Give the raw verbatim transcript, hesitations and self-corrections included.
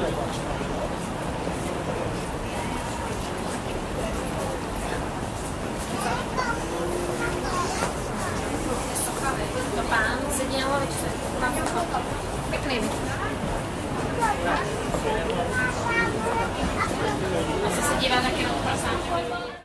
To pán sedí na lavičce. Pěkný byt. Asi se dívá taky na to prasáčku.